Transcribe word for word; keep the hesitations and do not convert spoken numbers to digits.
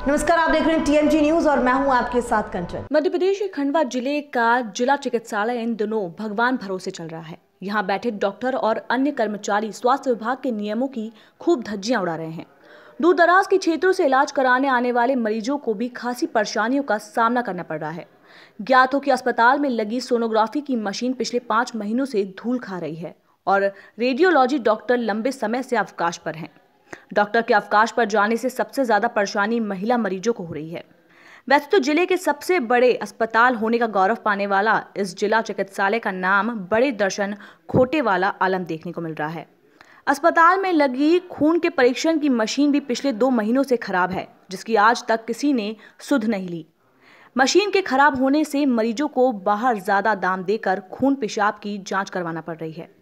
नमस्कार, आप देख रहे हैं टीएमजी न्यूज और मैं हूं आपके साथ कंचन। मध्य प्रदेश के खंडवा जिले का जिला चिकित्सालय इन दिनों भगवान भरोसे चल रहा है। यहाँ बैठे डॉक्टर और अन्य कर्मचारी स्वास्थ्य विभाग के नियमों की खूब धज्जियां उड़ा रहे हैं। दूर दराज के क्षेत्रों से इलाज कराने आने वाले मरीजों को भी खासी परेशानियों का सामना करना पड़ रहा है। ज्ञात हो कि अस्पताल में लगी सोनोग्राफी की मशीन पिछले पांच महीनों से धूल खा रही है और रेडियोलॉजी डॉक्टर लंबे समय से अवकाश पर हैं। डॉक्टर के अवकाश पर जाने से सबसे ज्यादा परेशानी महिला मरीजों को हो रही है। वैसे तो जिले के सबसे बड़े अस्पताल होने का गौरव पाने वाला इस जिला चिकित्सालय का नाम बड़े दर्शन खोटे वाला आलम देखने को मिल रहा है। अस्पताल में लगी खून के परीक्षण की मशीन भी पिछले दो महीनों से खराब है, जिसकी आज तक किसी ने सुध नहीं ली। मशीन के खराब होने से मरीजों को बाहर ज्यादा दाम देकर खून पेशाब की जांच करवाना पड़ रही है।